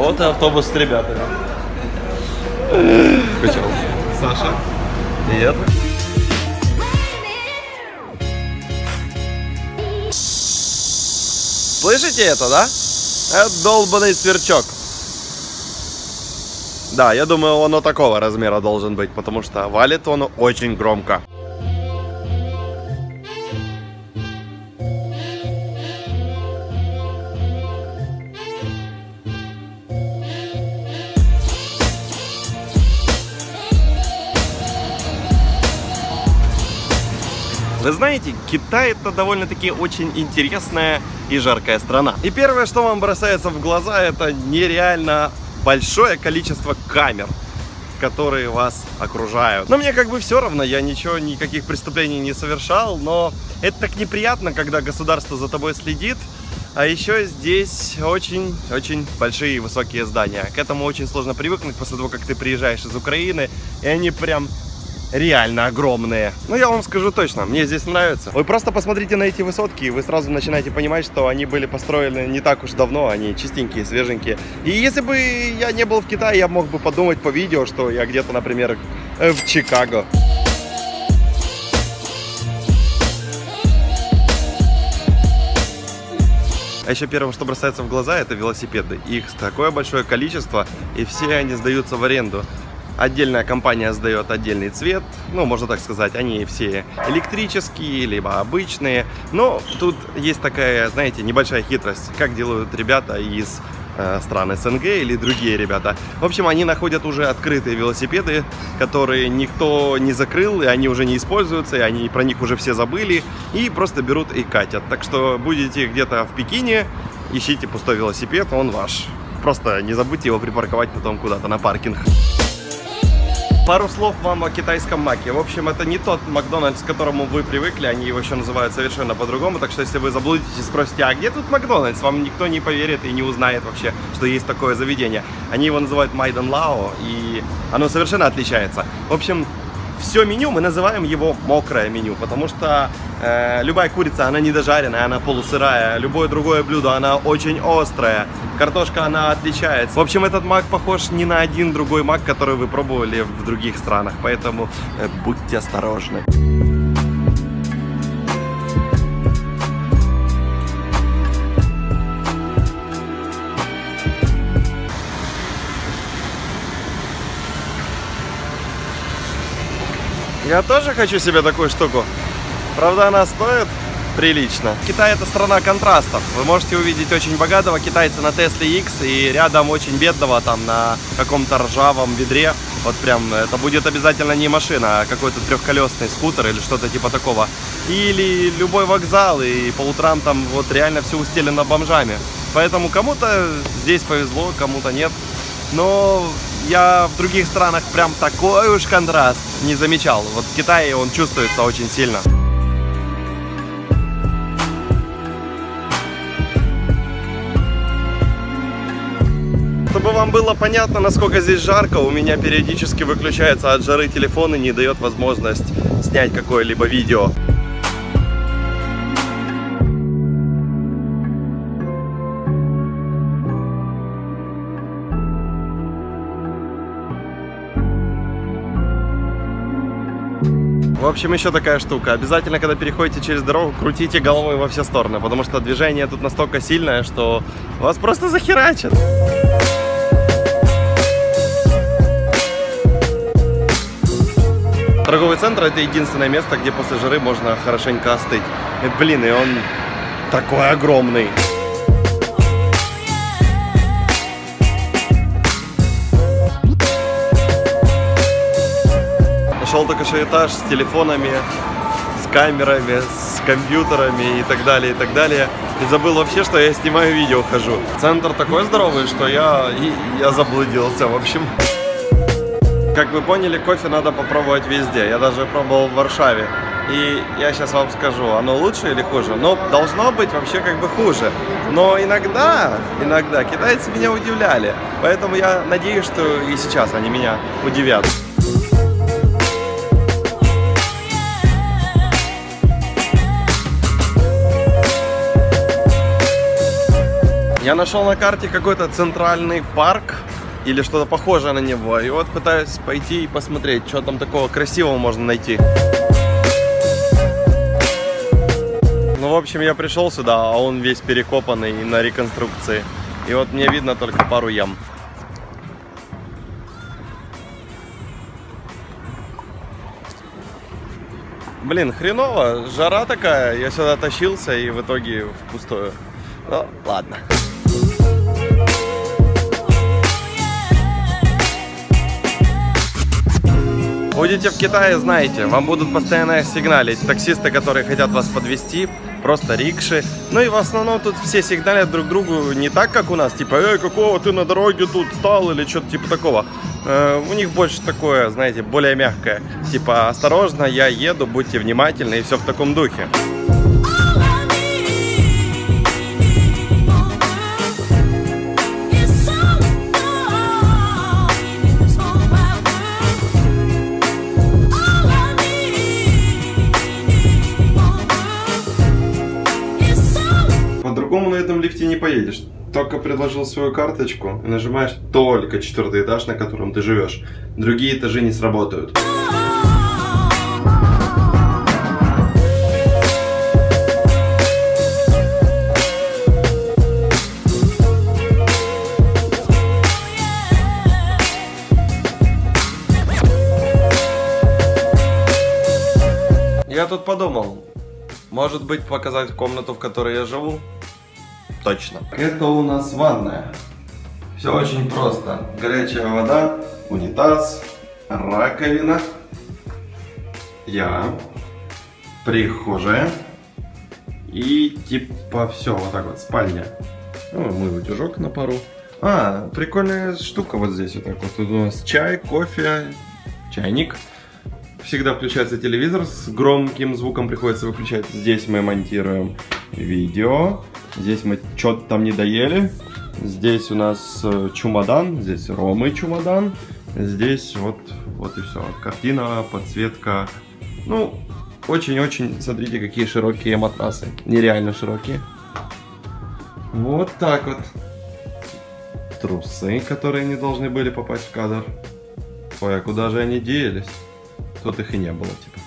вот и автобус с ребятами. Качал. Саша. Привет. Слышите это, да? Это долбаный сверчок. Да, я думаю, он такого размера должен быть, потому что валит он очень громко. Вы знаете, Китай это довольно-таки очень интересная и жаркая страна. И первое, что вам бросается в глаза, это нереально большое количество камер, которые вас окружают. Но мне как бы все равно, я ничего, никаких преступлений не совершал, но это так неприятно, когда государство за тобой следит. А еще здесь очень-очень большие и высокие здания. К этому очень сложно привыкнуть после того, как ты приезжаешь из Украины, и они прям реально огромные. Ну, я вам скажу точно, мне здесь нравится. Вы просто посмотрите на эти высотки, и вы сразу начинаете понимать, что они были построены не так уж давно, они чистенькие, свеженькие. И если бы я не был в Китае, я мог бы подумать по видео, что я где-то, например, в Чикаго. А еще первое, что бросается в глаза, это велосипеды. Их такое большое количество, и все они сдаются в аренду. Отдельная компания сдает отдельный цвет, ну, можно так сказать, они все электрические, либо обычные. Но тут есть такая, знаете, небольшая хитрость, как делают ребята из стран СНГ или другие ребята. В общем, они находят уже открытые велосипеды, которые никто не закрыл, и они уже не используются, и они про них уже все забыли, и просто берут и катят. Так что будете где-то в Пекине, ищите пустой велосипед, он ваш. Просто не забудьте его припарковать потом куда-то на паркинг. Пару слов вам о китайском маке. В общем, это не тот Макдональдс, к которому вы привыкли, они его еще называют совершенно по-другому. Так что, если вы заблудитесь и спросите, а где тут Макдональдс, вам никто не поверит и не узнает вообще, что есть такое заведение. Они его называют Майдан Лао, и оно совершенно отличается. В общем, все меню мы называем его мокрое меню, потому что любая курица, она недожаренная, она полусырая. Любое другое блюдо, она очень острая. Картошка, она отличается. В общем, этот мак похож не на один другой мак, который вы пробовали в других странах. Поэтому будьте осторожны. Я тоже хочу себе такую штуку. Правда, она стоит прилично. Китай это страна контрастов. Вы можете увидеть очень богатого китайца на Тесле X и рядом очень бедного там на каком-то ржавом ведре. Вот прям это будет обязательно не машина, а какой-то трехколесный скутер или что-то типа такого. Или любой вокзал, и по утрам там вот реально все устелено бомжами. Поэтому кому-то здесь повезло, кому-то нет. Но я в других странах прям такой уж контраст не замечал. Вот в Китае он чувствуется очень сильно. Чтобы вам было понятно, насколько здесь жарко, у меня периодически выключается от жары телефон и не дает возможность снять какое-либо видео. В общем, еще такая штука. Обязательно, когда переходите через дорогу, крутите головой во все стороны, потому что движение тут настолько сильное, что вас просто захерачат. Торговый центр — это единственное место, где после жары можно хорошенько остыть. И, блин, и он такой огромный. Нашел только что этаж с телефонами, с камерами, с компьютерами и так далее, и так далее. И забыл вообще, что я снимаю видео, хожу. Центр такой здоровый, что я заблудился, в общем. Как вы поняли, кофе надо попробовать везде. Я даже пробовал в Варшаве. И я сейчас вам скажу, оно лучше или хуже? Ну, должно быть вообще как бы хуже. Но иногда китайцы меня удивляли. Поэтому я надеюсь, что и сейчас они меня удивят. Я нашел на карте какой-то центральный парк или что-то похожее на него. И вот пытаюсь пойти и посмотреть, что там такого красивого можно найти. Ну, в общем, я пришел сюда, а он весь перекопанный на реконструкции. И вот мне видно только пару ям. Блин, хреново, жара такая, я сюда тащился и в итоге впустую. Ну, ладно. Будете в Китае, знаете, вам будут постоянно сигналить таксисты, которые хотят вас подвезти, просто рикши. Ну и в основном тут все сигналят друг другу не так, как у нас, типа, эй, какого ты на дороге тут стал или что-то типа такого. У них больше такое, знаете, более мягкое. Типа, осторожно, я еду, будьте внимательны, и все в таком духе. По-другому на этом лифте не поедешь. Только предложил свою карточку и нажимаешь только 4-й этаж, на котором ты живешь. Другие этажи не сработают. Я тут подумал, может быть, показать комнату, в которой я живу? Точно. Это у нас ванная. Все очень просто. Горячая вода, унитаз, раковина, я, прихожая и типа все, вот так вот, спальня. Ну, мой утюжок на пару. Прикольная штука вот здесь вот так вот. Тут у нас чай, кофе, чайник. Всегда включается телевизор, с громким звуком приходится выключать. Здесь мы монтируем видео. Здесь мы что-то там не доели. Здесь у нас чемодан, здесь Ромы чемодан. Здесь вот и все. Картина, подсветка. Ну, очень-очень, смотрите, какие широкие матрасы. Нереально широкие. Вот так вот. Трусы, которые не должны были попасть в кадр. Ой, а куда же они делись? Тут их и не было, типа.